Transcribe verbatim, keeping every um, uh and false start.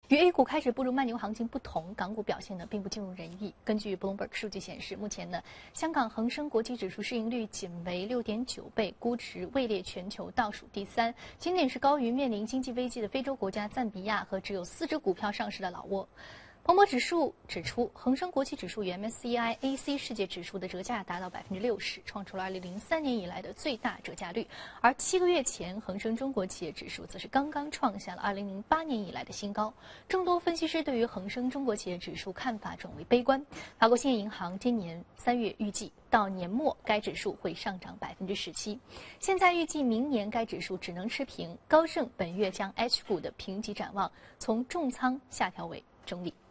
与 A 股开始步入慢牛行情不同，港股表现呢并不尽如人意。根据 Bloomberg 数据显示，目前呢，香港恒生国际指数市盈率仅为 六点九倍，估值位列全球倒数第三，仅仅是高于面临经济危机的非洲国家赞比亚和只有四只股票上市的老挝。彭博指数指出，恒生国际指数与 M S C I A C 世界指数的折价达到百分之六十，创出了二零零三年以来的最大折价率。而七个月前，恒生中国企业指数则是刚刚创下了二零零八年以来的新高。众多分析师对于恒生中国企业指数看法转为悲观。法国兴业银行今年三月预计，到年末该指数会上涨百分之十七。现在预计明年该指数只能持平。高盛本月将 H 股的评级展望从重仓下调为中立。